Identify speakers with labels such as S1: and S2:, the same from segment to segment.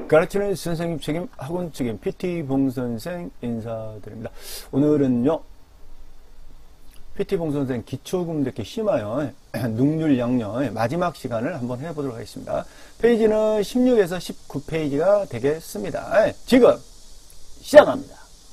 S1: 가르치는 선생님 책임, 학원 책임, PT 봉선생 인사드립니다. 오늘은요, PT 봉선생 기초금듣기 심화요, 능률양요, 마지막 시간을 한번 해보도록 하겠습니다. 페이지는 16에서 19페이지가 되겠습니다. 지금 시작합니다.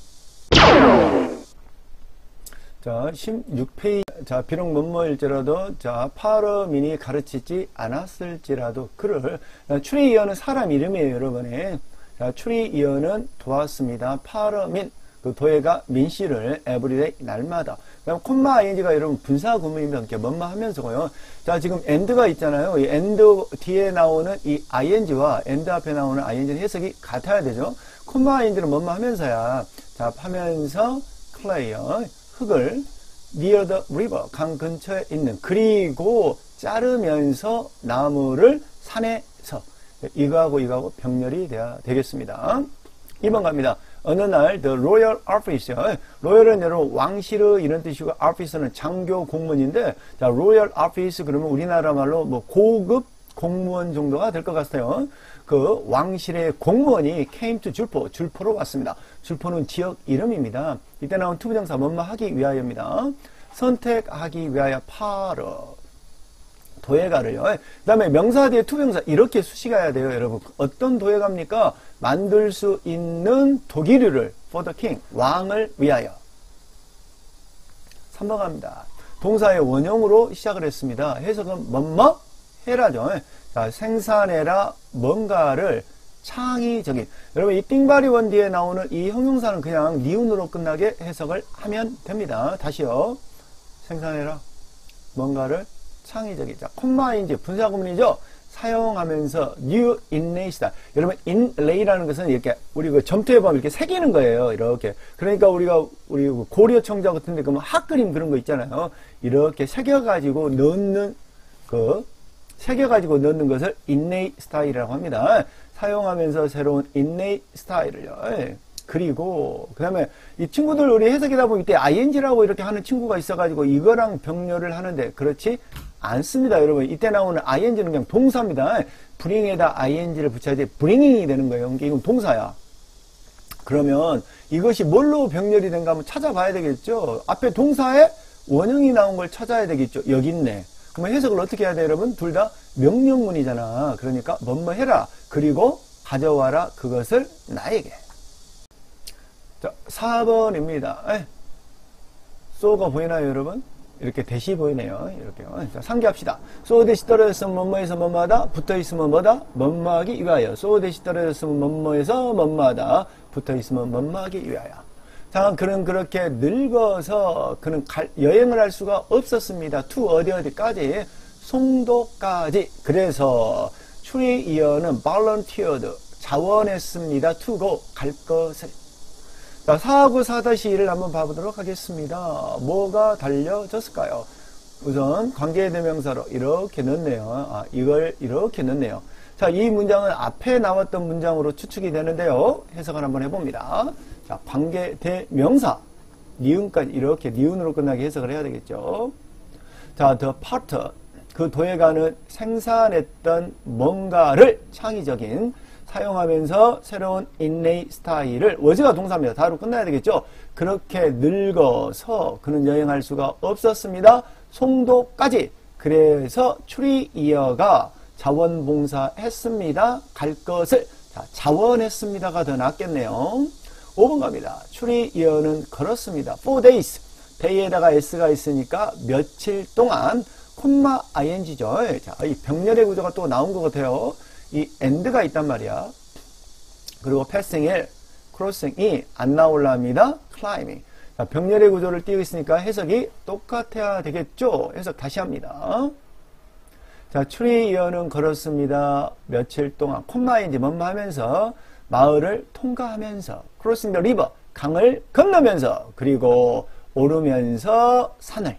S1: 자, 16페이지. 자, 비록 뭐뭐일지라도, 자, 파러민이 가르치지 않았을지라도 그를, 추리이어는 사람 이름이에요, 여러분이. 자, 추리이어는 도왔습니다. 파러민, 그 도예가 민씨를 에브리데이, 날마다. 그다음 콤마 ing가 여러분 분사 구문이면 이렇게 뭐뭐 하면서고요. 자, 지금 and가 있잖아요. 이 and 뒤에 나오는 이 ing와 and 앞에 나오는 ing는 해석이 같아야 되죠. 콤마 ing는 뭐뭐 하면서야. 자, 하면서 clear, 흙을 near the river, 강 근처에 있는, 그리고 자르면서 나무를 산에서, 이거하고 병렬이 돼야 되겠습니다. 2번 갑니다. 어느 날 the royal office, royal은 여러분 왕실의 이런 뜻이고 office는 장교 공무원인데, 자, royal office 그러면 우리나라 말로 뭐 고급 공무원 정도가 될 것 같아요. 그 왕실의 공무원이 came to 줄포로 왔습니다. 줄포는 지역 이름입니다. 이때 나온 투부정사 뭐뭐 하기 위하여입니다. 선택하기 위하여 파러, 도예가를요. 그 다음에 명사 뒤에 투부정사 이렇게 수식해야 돼요, 여러분. 어떤 도예가입니까? 만들 수 있는 도기류를 for the king, 왕을 위하여. 3번 갑니다. 동사의 원형으로 시작을 했습니다. 해석은 뭐뭐 해라죠. 자, 생산해라, 뭔가를 창의적인. 여러분, 이 띵바리원 뒤에 나오는 이 형용사는 그냥 니은으로 끝나게 해석을 하면 됩니다. 다시요. 생산해라, 뭔가를 창의적인. 자, 콤마인지 분사구문이죠. 사용하면서 new inlay시다. 여러분, inlay라는 것은 이렇게 우리 그 점토에 보면 이렇게 새기는 거예요. 이렇게. 그러니까 우리 고려 청자 같은데 그러면 학 그림 그런 거 있잖아요. 이렇게 새겨가지고 넣는 새겨가지고 넣는 것을 inlay 스타일이라고 합니다. 사용하면서 새로운 inlay 스타일을요. 그리고 그 다음에 이 친구들 우리 해석이다 보면 이때 ing라고 이렇게 하는 친구가 있어가지고 이거랑 병렬을 하는데 그렇지 않습니다, 여러분. 이때 나오는 ing는 그냥 동사입니다. bring에다 ing를 붙여야 돼. bringing이 되는 거예요. 이건 동사야. 그러면 이것이 뭘로 병렬이 된가 한번 찾아봐야 되겠죠. 앞에 동사에 원형이 나온 걸 찾아야 되겠죠. 여기 있네. 그러면 해석을 어떻게 해야 돼, 여러분? 둘 다 명령문이잖아. 그러니까 뭐뭐 해라, 그리고 가져와라, 그것을 나에게. 자, 4번입니다. so가 보이나요, 여러분? 이렇게 대시 보이네요. 이렇게요. 자, 상기합시다. so 대시 떨어졌으면 뭐뭐에서 뭐뭐하다, 붙어있으면 뭐다, 뭐뭐하기 위하여. so 대시 떨어졌으면 뭐뭐에서 뭐뭐하다, 붙어있으면 뭐뭐하기 위하여. 자, 그는 그렇게 늙어서 그는 여행을 할 수가 없었습니다. to 어디까지? 송도까지. 그래서 추리이어는 volunteered, 자원했습니다. to go, 갈 것을. 자, 4하고 4-1을 한번 봐보도록 하겠습니다. 뭐가 달려졌을까요? 우선 관계대명사로 이렇게 넣네요. 이걸 이렇게 넣네요. 자, 이 문장은 앞에 나왔던 문장으로 추측이 되는데요. 해석을 한번 해봅니다. 자, 관계대명사, 니은까지 이렇게 니은으로 끝나게 해석을 해야 되겠죠. 자, the potter, 그 도예가는 생산했던 뭔가를 창의적인, 사용하면서 새로운 inlay 스타일을, 워즈가 동사입니다. 다로 끝나야 되겠죠. 그렇게 늙어서 그는 여행할 수가 없었습니다. 송도까지. 그래서 추리이어가 자원봉사했습니다. 갈 것을. 자, 자원했습니다가 더 낫겠네요. 5번 갑니다. 추리이어는 걸었습니다. 4 days. day에다가 s가 있으니까 며칠 동안, 콤마 ing죠. 자, 이 병렬의 구조가 또 나온 것 같아요. 이 and가 있단 말이야. 그리고 passing일, crossing이 안 나올랍니다. climbing. 자, 병렬의 구조를 띄고 있으니까 해석이 똑같아야 되겠죠. 해석 다시 합니다. 자, 추리이어는 걸었습니다. 며칠 동안, 콤마인지 뭐뭐 하면서, 마을을 통과하면서, crossing the river, 강을 건너면서, 그리고 오르면서 산을.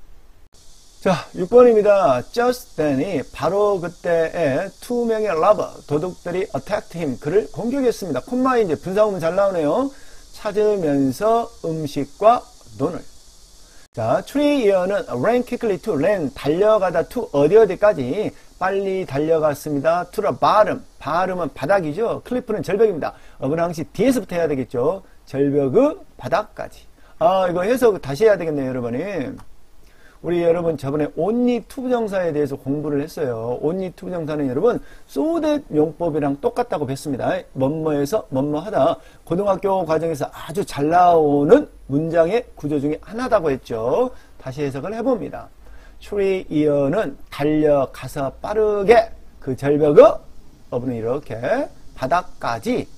S1: 자, 6번입니다. Just then이 바로 그때에 2명의 lover, 도둑들이 attacked him, 그를 공격했습니다. 콤마인지 분사구문 잘 나오네요. 찾으면서 음식과 돈을. 자, 추리이어는 ran quickly to, ran 달려가다 to 어디까지 빨리 달려갔습니다. to the bottom, bottom은 바닥이죠. 클리프는 절벽입니다. 어부는 항시 뒤에서부터 해야 되겠죠. 절벽의 바닥까지. 이거 해석 다시 해야 되겠네요, 여러분이. 우리 여러분 저번에 only 투부정사에 대해서 공부를 했어요. only 투부정사는 여러분 so that 용법이랑 똑같다고 뵀습니다. 뭐뭐에서 뭐뭐하다. 고등학교 과정에서 아주 잘 나오는 문장의 구조 중에 하나다고 했죠. 다시 해석을 해봅니다. 추리이어는 달려가서 빠르게 그 절벽의 어부는 이렇게 바닥까지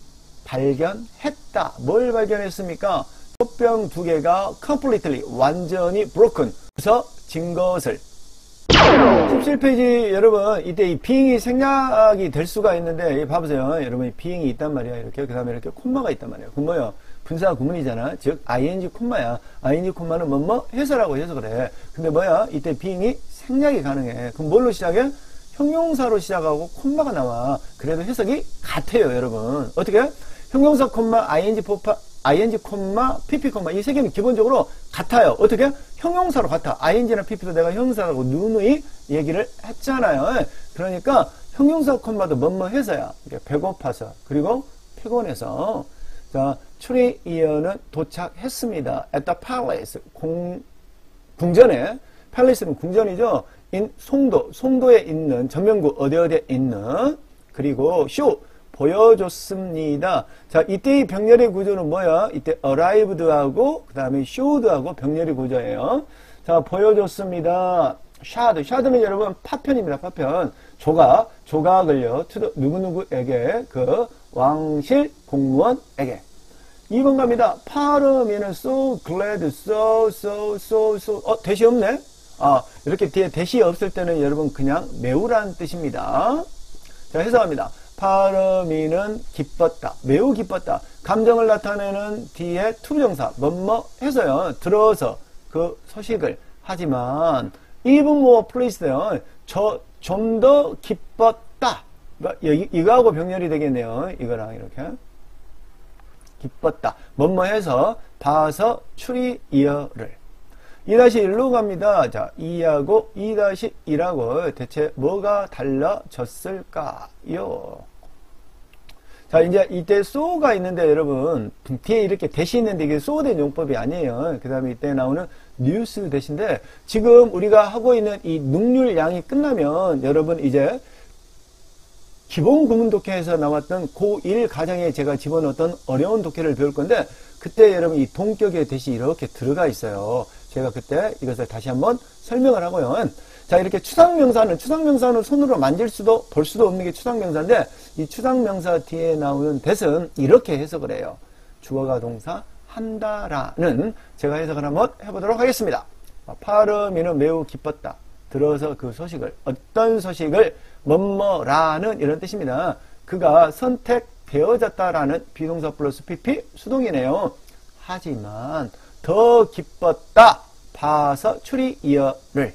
S1: 발견했다. 뭘 발견했습니까? 꽃병 두 개가 completely 완전히 broken 부서진 것을. 17페이지 여러분 이때 이 being이 생략이 될 수가 있는데 봐보세요. 여러분 being이 있단 말이야. 이렇게 그 다음에 이렇게 콤마가 있단 말이에요. 그 뭐요? 분사 구문이잖아. 즉 ing 콤마야. ing 콤마는 뭐뭐 해서라고 해석을 해. 근데 뭐야? 이때 being이 생략이 가능해. 그럼 뭘로 시작해? 형용사로 시작하고 콤마가 나와. 그래도 해석이 같아요, 여러분. 어떻게? 형용사 콤마 ing 콤마 pp 콤마 이 세 개는 기본적으로 같아요. 어떻게? 형용사로 같아. ing나 pp도 내가 형용사라고 누누이 얘기를 했잖아요. 그러니까 형용사 콤마도 뭐뭐 해서야. 배고파서 그리고 피곤해서. 자, 추리이어는 도착했습니다. at the palace 궁전에. palace는 궁전이죠. in 송도에 있는 전명구 어디에 있는. 그리고 show 보여줬습니다. 자, 이때의 병렬의 구조는 뭐야? 이때 arrived하고 그 다음에 showed하고 병렬의 구조예요. 자, 보여줬습니다. showed는 여러분 파편입니다. 파편. 조각을요. 누구누구에게 그 왕실 공무원에게. 2번 갑니다. 파르미는 so glad, so 대시 없네? 이렇게 뒤에 대시 없을 때는 여러분 그냥 매우란 뜻입니다. 자, 해석합니다. 파르미는 기뻤다. 매우 기뻤다. 감정을 나타내는 뒤에 투부정사 뭐뭐 해서요. 들어서 그 소식을. 하지만 even more pleased요. 좀 더 기뻤다. 이거하고 병렬이 되겠네요. 이거랑 이렇게. 기뻤다. 뭐뭐 해서 봐서 추리이어를. 2-1로 갑니다. 자, 2하고 2-2라고 대체 뭐가 달라졌을까요? 자, 이제 이때 so가 있는데 여러분 뒤에 이렇게 대시 있는데 이게 so된 용법이 아니에요. 그 다음에 이때 나오는 news 대신데 지금 우리가 하고 있는 이 능률 양이 끝나면 여러분 이제 기본 구문 독해에서 나왔던 고1 가정에 제가 집어넣었던 어려운 독해를 배울 건데 그때 여러분 이 동격의 대시 이렇게 들어가 있어요. 제가 그때 이것을 다시 한번 설명을 하고요. 자, 이렇게 추상명사는 손으로 만질 수도 볼 수도 없는 게 추상명사인데 이 추상명사 뒤에 나오는 that은 이렇게 해석을 해요. 주어가 동사 한다라는 제가 해석을 한번 해보도록 하겠습니다. 파르미는 매우 기뻤다. 들어서 그 소식을 어떤 소식을 뭐뭐라는 이런 뜻입니다. 그가 선택되어졌다라는 비동사 플러스 pp 수동이네요. 하지만 더 기뻤다. 봐서 추리이어를.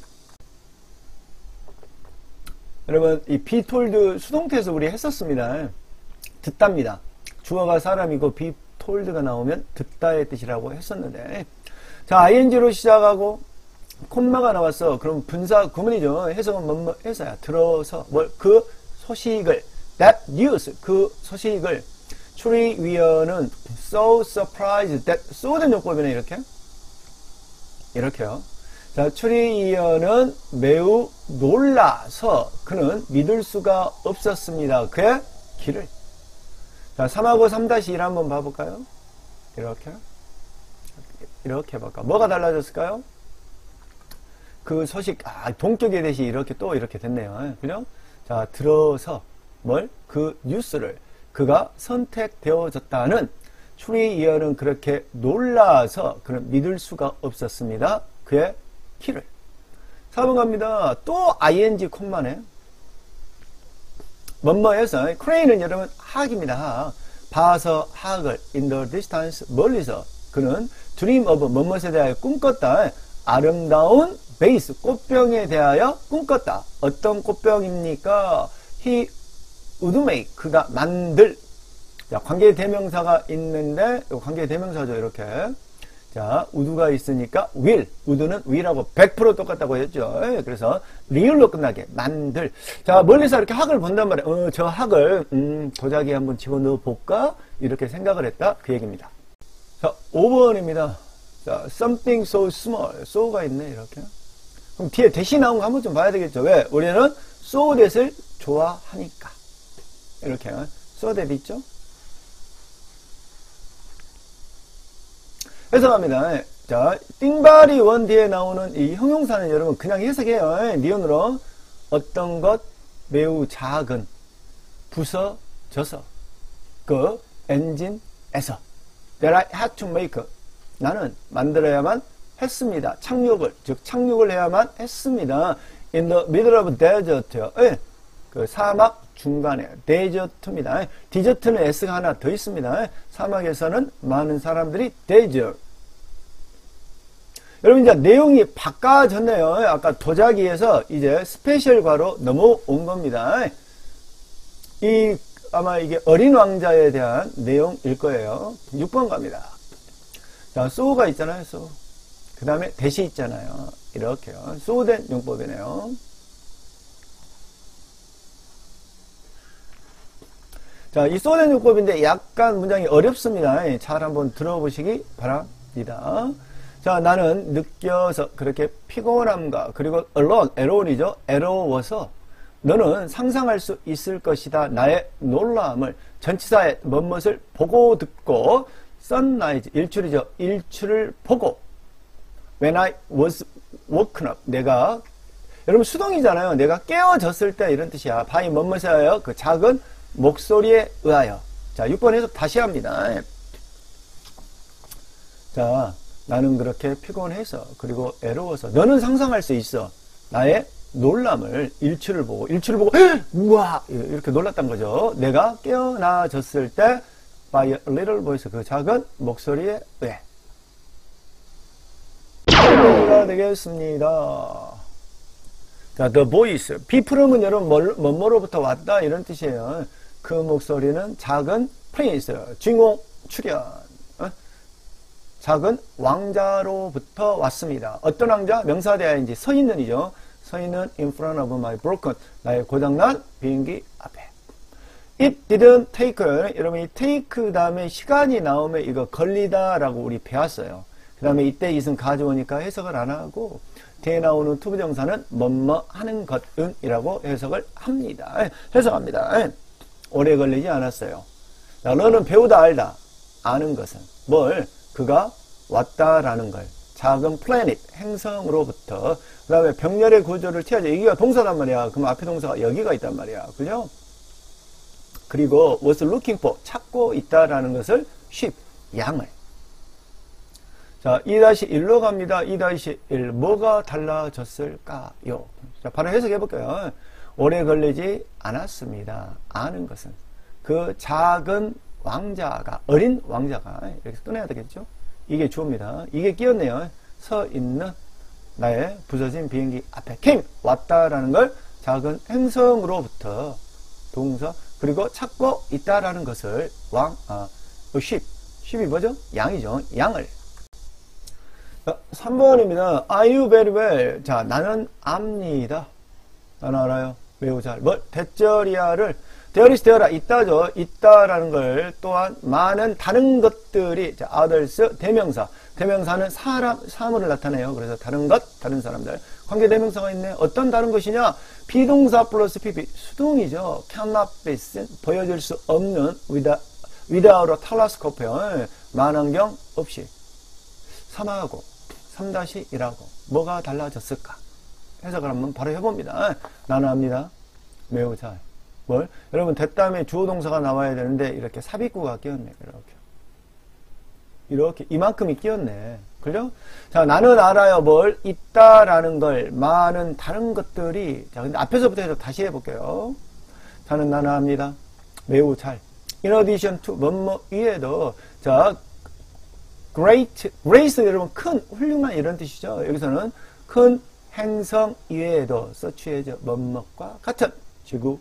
S1: 여러분 이 be told 수동태에서 우리 했었습니다. 듣답니다. 주어가 사람이고 be told가 나오면 듣다의 뜻이라고 했었는데 자 ing로 시작하고 콤마가 나왔어. 그럼 분사 구문이죠. 해석은 뭐뭐 해서야. 들어서 그 소식을 that news 그 소식을 추리위어는 so surprised that so된 용법이네 이렇게요. 자, 추리위어는 매우 놀라서 그는 믿을 수가 없었습니다. 그의 길을. 자, 3하고 3-1 한번 봐볼까요? 이렇게 볼까? 뭐가 달라졌을까요? 그 소식, 동격의 대시 이렇게 또 이렇게 됐네요. 그죠? 자, 들어서 그 뉴스를 그가 선택되어졌다는 추리이어는 그렇게 놀라서 그는 믿을 수가 없었습니다. 그의 길을. 4번 갑니다. 또 ing 콤마네. 뭐뭐해서 crane은 여러분 하악입니다. 하악. 봐서 하악을 in the distance 멀리서 그는 dream of 뭐뭐에 대하여 꿈꿨다. 아름다운 베이스 꽃병에 대하여 꿈꿨다. 어떤 꽃병입니까? he would make 그가 만들. 자, 관계 대명사가 있는데 관계 대명사죠. 이렇게 자, would가 있으니까 will. would는 will하고 100% 똑같다고 했죠. 그래서 real로 끝나게 만들. 자, 멀리서 이렇게 학을 본단 말이에요. 저 학을 도자기에 한번 집어넣어 볼까? 이렇게 생각을 했다. 그 얘기입니다. 자, 5번입니다. 자, something so small. so가 있네, 이렇게. 그럼 뒤에 대시 나온 거 한번 좀 봐야 되겠죠. 왜? 우리는 so that을 좋아하니까. 이렇게. so that 있죠? 해석합니다. 자, 띵바리 원 뒤에 나오는 이 형용사는 여러분 그냥 해석해요. 니은으로 어떤 것 매우 작은 부서져서 그 엔진에서 that I had to make 나는 만들어야만 했습니다. 착륙을 즉 착륙을 해야만 했습니다. in the middle of desert 그 사막 중간에 데저트입니다. 디저트는 S가 하나 더 있습니다. 사막에서는 많은 사람들이 desert. 여러분 이제 내용이 바꿔졌네요. 아까 도자기에서 이제 스페셜과로 넘어온 겁니다. 아마 이게 어린 왕자에 대한 내용일 거예요. 6번 갑니다. 자, so가 있잖아요. so. 그 다음에 대시 있잖아요. 이렇게요. so 된 용법이네요. 자, 이 so 된 용법인데 약간 문장이 어렵습니다. 잘 한번 들어보시기 바랍니다. 자, 나는 느껴서 그렇게 피곤함과 그리고 alone, 애로워서 너는 상상할 수 있을 것이다. 나의 놀라움을 전치사의 멋을 보고 듣고 sunrise, 일출이죠. 일출을 보고 when I was woken up, 내가 여러분 수동이잖아요. 내가 깨어졌을 때 이런 뜻이야. by 멋이에요. 그 작은 목소리에 의하여. 자, 6번 해석 다시 합니다. 자, 나는 그렇게 피곤해서 그리고 애로워서 너는 상상할 수 있어. 나의 놀람을 일출을 보고 우와 이렇게 놀랐단 거죠. 내가 깨어나졌을 때 by a little voice 그 작은 목소리에 의해. 가 되겠습니다. 자, the voice. people은 여러분 뭐뭐로부터 왔다 이런 뜻이에요. 그 목소리는 작은 prince 주인공 출연. 작은 왕자로부터 왔습니다. 어떤 왕자? 명사대하인지 서 있는이죠. 서 있는 in front of my broken 나의 고장난 비행기 앞에. It didn't take 여러분 이 take 다음에 시간이 나오면 이거 걸리다라고 우리 배웠어요. 그 다음에 이때 it은 가져오니까 해석을 안 하고 뒤에 나오는 투부정사는 뭐뭐 하는 것은 이라고 해석을 합니다. 해석합니다. 오래 걸리지 않았어요. 자, 너는 배우다 알다. 아는 것은 뭘? 그가 왔다라는 걸. 작은 플래닛, 행성으로부터. 그 다음에 병렬의 구조를 취하죠. 여기가 동사단 말이야. 그럼 앞에 동사가 여기가 있단 말이야. 그죠? 그리고 was looking for, 찾고 있다라는 것을 sheep, 양을. 자, 2-1로 갑니다. 2-1. 뭐가 달라졌을까요? 자, 바로 해석해 볼게요. 오래 걸리지 않았습니다. 아는 것은. 그 작은 왕자가, 어린 왕자가, 이렇게 꺼내야 되겠죠? 이게 주어입니다. 이게 끼었네요. 서 있는 나의 부서진 비행기 앞에 came, 왔다라는 걸 작은 행성으로부터 동사, 그리고 찾고 있다라는 것을 sheep이 뭐죠? 양이죠. 양을. 3번입니다. Are you very well? 자, 나는 압니다. 나는 알아요. 매우 잘. 뭘? 대절이야를 되어리스 되어라 있다죠. 있다라는 걸 또한 많은 다른 것들이 자, others 대명사. 대명사는 사물을 나타내요. 그래서 다른 것, 다른 사람들. 관계 대명사가 있네. 어떤 다른 것이냐? 비동사 플러스 PP 수동이죠. cannot be seen 보여줄 수 없는 without a telescope요. 만안경 없이. 3하고 3-1하고 뭐가 달라졌을까? 해석을 한번 바로 해봅니다. 나는 압니다. 매우 잘. 뭘? 여러분 대다음에 주어 동사가 나와야 되는데 이렇게 삽입구가 끼었네. 이렇게 이만큼이 끼었네. 그죠? 자, 나는 알아요. 뭘? 있다라는 걸 많은 다른 것들이 자, 근데 앞에서부터 해서 다시 해볼게요. 나는 압니다. 매우 잘. In addition to 뭐뭐 위에도 자 grace 여러분 큰 훌륭한 이런 뜻이죠. 여기서는 큰 행성 이외에도 서치해져 뭐뭐과 같은 지구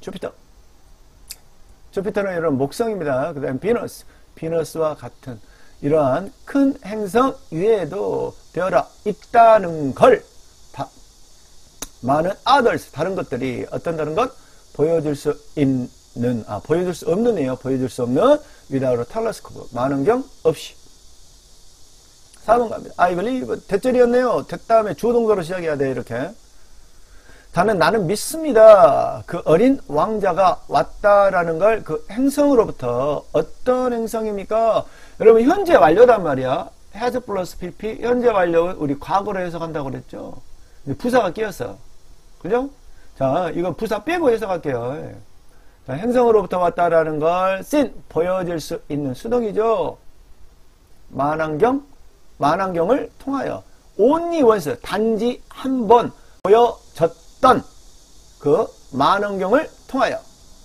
S1: 주피터는 여러분 목성입니다. 그 다음 비너스와 같은 이러한 큰 행성 위에도 되어라 있다는 걸 많은 others 다른 것들이 어떤 다른 것 보여줄 수 있는 보여줄 수 없는이에요. 보여줄 수 없는 without a telescope 망원경 없이. 4번 갑니다. I believe 대절이었네요. 대 다음에 주어동사로 시작해야 돼. 이렇게 나는 믿습니다. 그 어린 왕자가 왔다라는 걸 그 행성으로부터 어떤 행성입니까? 여러분 현재 완료단 말이야. has 플러스 pp 현재 완료는 우리 과거로 해석한다고 그랬죠. 근데 부사가 끼었어. 그죠? 자, 이건 부사 빼고 해석할게요. 자, 행성으로부터 왔다라는 걸 seen 보여질 수 있는 수동이죠. 만환경을 통하여 only once 단지 한 번 보여졌던 그 만환경을 통하여.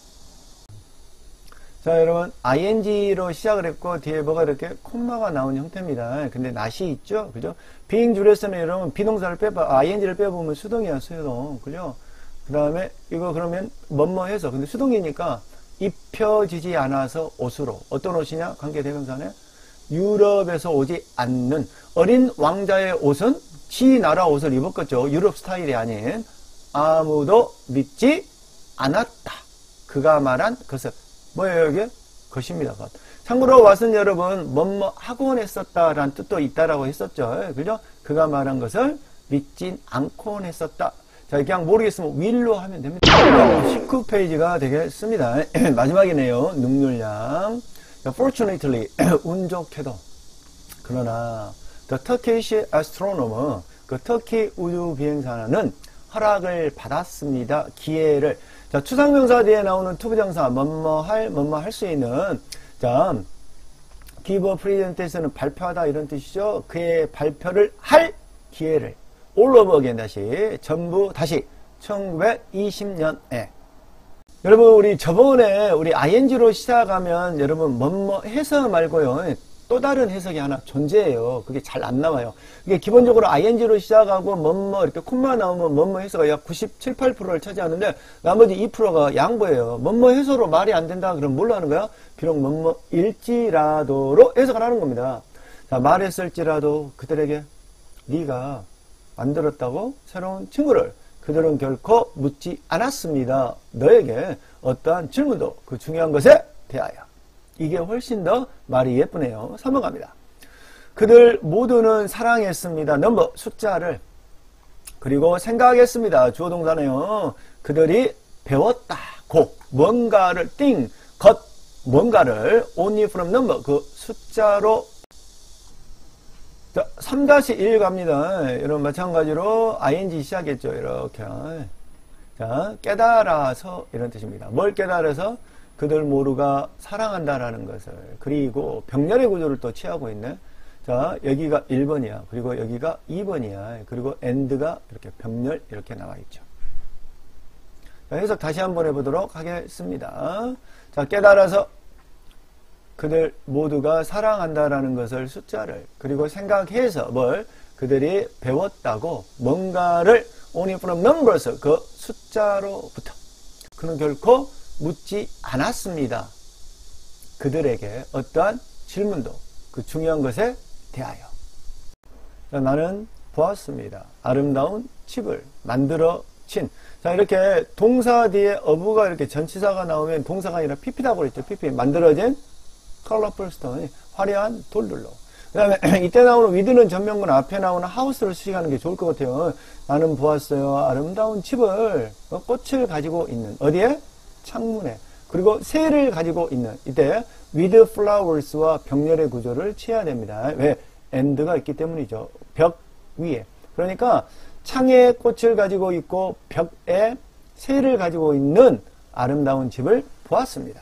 S1: 자, 여러분 ing로 시작을 했고 뒤에 뭐가 이렇게 콤마가 나온 형태입니다. 근데 낫이 있죠, 그죠? being 줄에서는 여러분 비동사를 ing를 빼보면 수동이야, 수동, 그죠? 그 다음에 이거 그러면 뭐뭐 해서 근데 수동이니까 입혀지지 않아서 옷으로 어떤 옷이냐? 관계대명사네. 유럽에서 오지 않는 어린 왕자의 옷은 지 나라 옷을 입었겠죠. 유럽 스타일이 아닌 아무도 믿지 않았다. 그가 말한 것은 뭐예요 이게? 것입니다. 참고로 왓슨 여러분 뭐뭐 하곤 했었다라는 뜻도 있다라고 했었죠. 그죠? 그가 말한 것을 믿진 않곤 했었다. 자, 그냥 모르겠으면 will로 하면 됩니다. 19페이지가 되겠습니다. 마지막이네요. 능률량. Fortunately, 운 좋게도. 그러나 The Turkish astronomer, 그 터키 우주 비행사는 허락을 받았습니다. 기회를. 자, 추상명사 뒤에 나오는 투부정사 뭐뭐 할 수 있는. 자, give a presentation 발표하다 이런 뜻이죠. 그의 발표를 할 기회를. all over again 다시 전부 다시 1920년에. 여러분 우리 저번에 우리 ing로 시작하면 여러분 뭐뭐 해서 말고요 또 다른 해석이 하나 존재해요. 그게 잘 안 나와요. 이게 기본적으로 ing로 시작하고 뭐뭐 이렇게 콤마 나오면 뭐뭐 해서가 약 97, 8%를 차지하는데 나머지 2%가 양보예요. 뭐뭐 해서로 말이 안 된다 그럼 뭘로 하는 거야? 비록 뭐뭐일지라도로 해석을 하는 겁니다. 자, 말했을지라도 그들에게 네가 만들었다고 새로운 친구를 그들은 결코 묻지 않았습니다. 너에게 어떠한 질문도 그 중요한 것에 대하여. 이게 훨씬 더 말이 예쁘네요. 3번 갑니다. 그들 모두는 사랑했습니다. 넘버 숫자를. 그리고 생각했습니다. 주어동사네요. 그들이 배웠다고 뭔가를 뭔가를 only from number 그 숫자로. 자, 3-1 갑니다. 여러분 마찬가지로 ing 시작했죠. 이렇게. 자, 깨달아서 이런 뜻입니다. 뭘 깨달아서? 그들 모두가 사랑한다라는 것을. 그리고 병렬의 구조를 또 취하고 있네. 자, 여기가 1번이야. 그리고 여기가 2번이야. 그리고 and가 이렇게 병렬 이렇게 나와 있죠. 자, 해석 다시 한번 해보도록 하겠습니다. 자, 깨달아서 그들 모두가 사랑한다라는 것을 숫자를 그리고 생각해서 뭘 그들이 배웠다고 뭔가를 only from numbers 그 숫자로부터 그는 결코 묻지 않았습니다. 그들에게 어떠한 질문도 그 중요한 것에 대하여. 자, 나는 보았습니다. 아름다운 집을 만들어진. 자, 이렇게 동사 뒤에 어부가 이렇게 전치사가 나오면 동사가 아니라 pp라고 그랬죠. pp 만들어진 colorful stone 화려한 돌들로. 그 다음에 이때 나오는 with는 전면문 앞에 나오는 house를 수식하는 게 좋을 것 같아요. 나는 보았어요. 아름다운 집을 꽃을 가지고 있는 어디에? 창문에. 그리고 새를 가지고 있는 이때 with flowers와 병렬의 구조를 취해야 됩니다. 왜? and가 있기 때문이죠. 벽 위에. 그러니까 창에 꽃을 가지고 있고 벽에 새를 가지고 있는 아름다운 집을 보았습니다.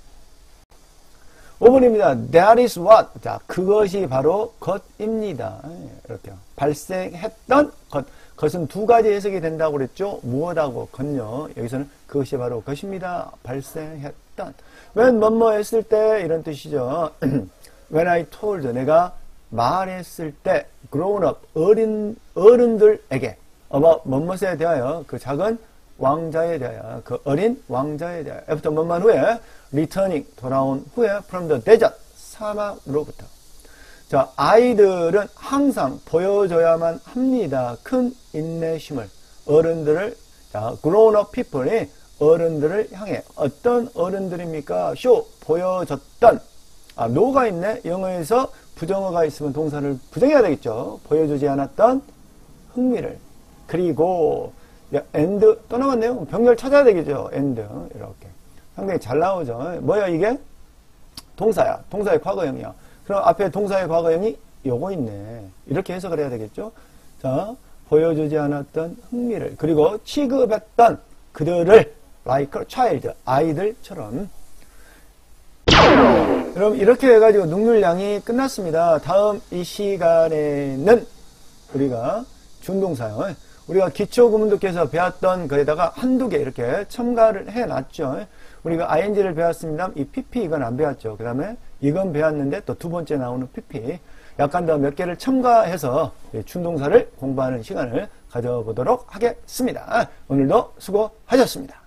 S1: 5번입니다. That is what. 자, 그것이 바로 것입니다. 이렇게. 발생했던 것. 것은 두 가지 해석이 된다고 그랬죠. 무엇하고 것요. 여기서는 그것이 바로 것입니다. 발생했던. when 뭐뭐 했을 때 이런 뜻이죠. when I told 내가 말했을 때 grown up 어른들에게 about 뭐뭐에 대하여 그 작은 왕자에 대하여 그 어린 왕자에 대하여 after 뭐만 후에 returning 돌아온 후에 from the desert 사막으로부터. 자, 아이들은 항상 보여줘야만 합니다. 큰 인내심을. 어른들을, 자, grown up people이 어른들을 향해. 어떤 어른들입니까? show, 보여줬던. 아, no가 있네. 영어에서 부정어가 있으면 동사를 부정해야 되겠죠. 보여주지 않았던 흥미를. 그리고, and, 또 나왔네요. 병렬 찾아야 되겠죠. and, 이렇게. 상당히 잘 나오죠. 뭐야, 이게? 동사야. 동사의 과거형이야. 그럼 앞에 동사의 과거형이 요거 있네. 이렇게 해석을 해야 되겠죠. 자, 보여주지 않았던 흥미를. 그리고 취급했던 그들을 like a child, 아이들처럼. 그럼 이렇게 해가지고 능률량이 끝났습니다. 다음 이 시간에는 우리가 준동사요. 우리가 기초구문도께서 배웠던 거에다가 한두 개 이렇게 첨가를 해놨죠. 우리가 ing를 배웠습니다. 이 pp 이건 안 배웠죠. 그 다음에 이건 배웠는데 또 두 번째 나오는 pp 약간 더 몇 개를 첨가해서 준동사를 공부하는 시간을 가져보도록 하겠습니다. 오늘도 수고하셨습니다.